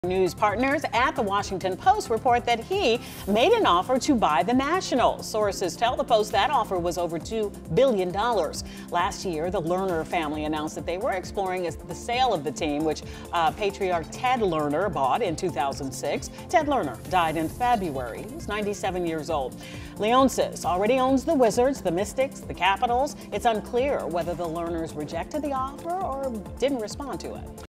News partners at the Washington Post report that he made an offer to buy the Nationals. Sources tell the Post that offer was over $2 billion. Last year, the Lerner family announced that they were exploring the sale of the team, which patriarch Ted Lerner bought in 2006. Ted Lerner died in February. He was 97 years old. Leonsis already owns the Wizards, the Mystics, the Capitals. It's unclear whether the Lerners rejected the offer or didn't respond to it.